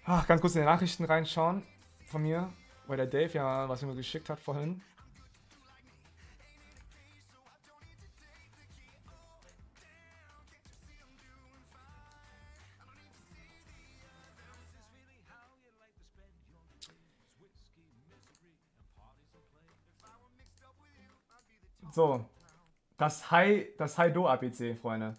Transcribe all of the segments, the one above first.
Ach, ganz kurz in die Nachrichten reinschauen von mir, weil der Dave ja was mir geschickt hat vorhin. So, das Haido-ABC, Freunde.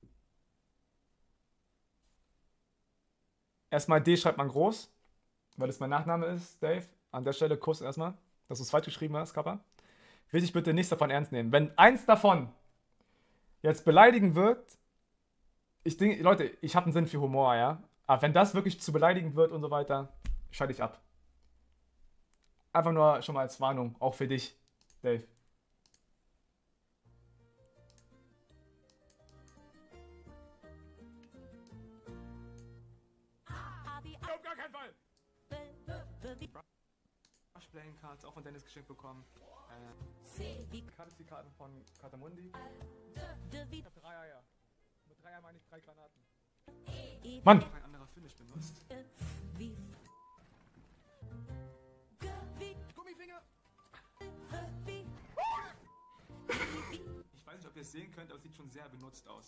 Erstmal D schreibt man groß, weil das mein Nachname ist, Dave. An der Stelle Kuss erstmal, dass du es falsch geschrieben hast, Kappa. Will ich bitte nichts davon ernst nehmen. Wenn eins davon jetzt beleidigen wird, ich denke, Leute, ich habe einen Sinn für Humor, ja. Aber wenn das wirklich zu beleidigend wird und so weiter, schalte ich ab. Einfach nur schon mal als Warnung, auch für dich, Dave. Auf gar keinen Fall! Playing Cards, auch von Dennis geschenkt bekommen. Karten von Katamundi. Ich hab 3 Eier. Mit 3 Eier meine ich 3 Granaten. Mann! Ein anderer Finish benutzt. Gummifinger! Ich weiß nicht, ob ihr es sehen könnt, aber es sieht schon sehr benutzt aus.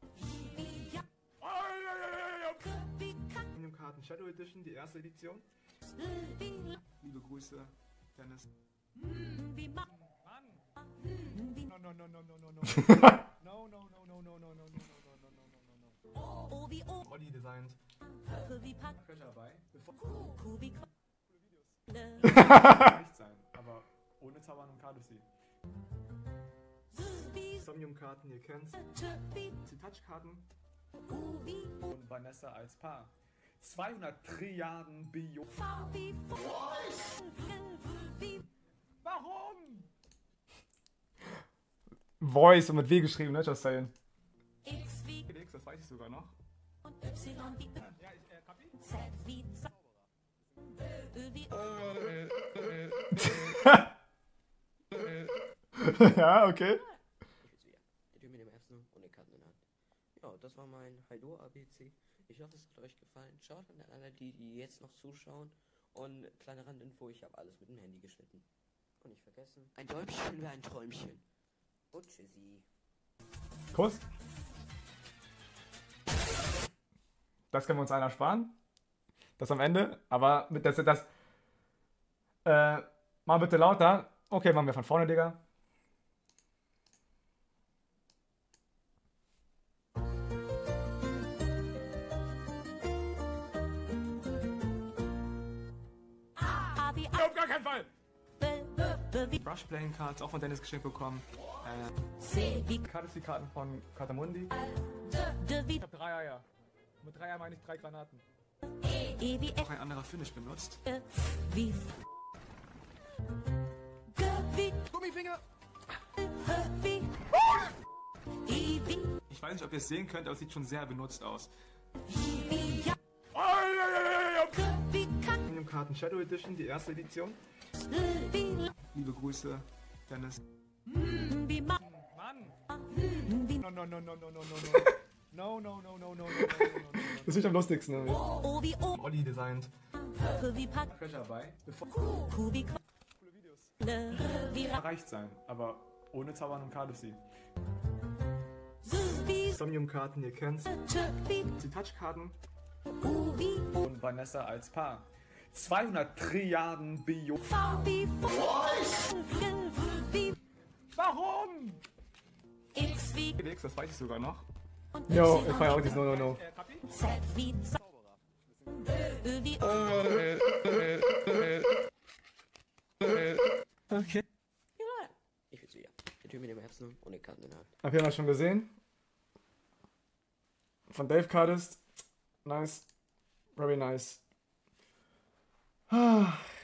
Karten Shadow Edition, die erste Edition. Liebe Grüße, Dennis. Mann! No, no, no, no, no, no, no. No, no, no, no, no, no, no, no, no, no, no, no. Olli designt. Könnte dabei. Coole Videos. Nicht sein, aber ohne Zaubern und Kartusi. Somnium-Karten, ihr kennt's. Touch-Karten. Und Vanessa als Paar. 200 Trilliarden Billionen. Warum? Voice und mit W geschrieben, ne? Just saying. X, das weiß ich sogar noch. Ja, Kapi? Ja, okay. Der Typ mit dem Erbsen und den Karten in der Hand. Ja, das war mein Haido-ABC. Ich hoffe, es hat euch gefallen. Schaut an alle, die jetzt noch zuschauen. Und kleine Randinfo, ich habe alles mit dem Handy geschnitten. Und nicht vergessen, ein Däumchen wäre ein Träumchen. Und tschüssi. Kuss. Das können wir uns einer sparen. Das am Ende. Aber mit das mal bitte lauter. Okay, machen wir von vorne, Digga. Auf gar keinen Fall! Brush Playing Cards, auch von Dennis geschenkt bekommen. Karten von Katamundi. Ich hab 3 Eier. Mit 3 Eier meine ich 3 Granaten. Auch ein anderer Finish benutzt. Gummifinger! Ich weiß nicht, ob ihr es sehen könnt, aber es sieht schon sehr benutzt aus. Karten Shadow Edition, die erste Edition. Liebe Grüße, Dennis. Mann! No, no, no, no, no, no, no, no. No, no, no, no, no, no, no, no. Das ist nicht am lustigsten. Ne? Olli designt. Könnte dabei. Coole Videos. Erreicht sein, aber ohne Zaubern und Kartusi. Somnium-Karten, ihr kennt's. Touch-Karten. Und Vanessa als Paar. 200 Trilliarden Billionen. Warum? X, das weiß ich sogar noch. Jo, ich feier auch dieses No, no, no. Okay. Ich bin's wieder. Der Typ mit dem Erbsen und den Karten in der Hand. Hab ich ja schon gesehen. Von Dave Cardist. Nice. Very nice.